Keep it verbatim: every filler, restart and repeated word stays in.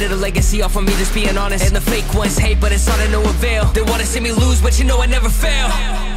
a legacy off of me, just being honest. And the fake ones hate, but it's all to no avail. They wanna see me lose, but you know I never fail.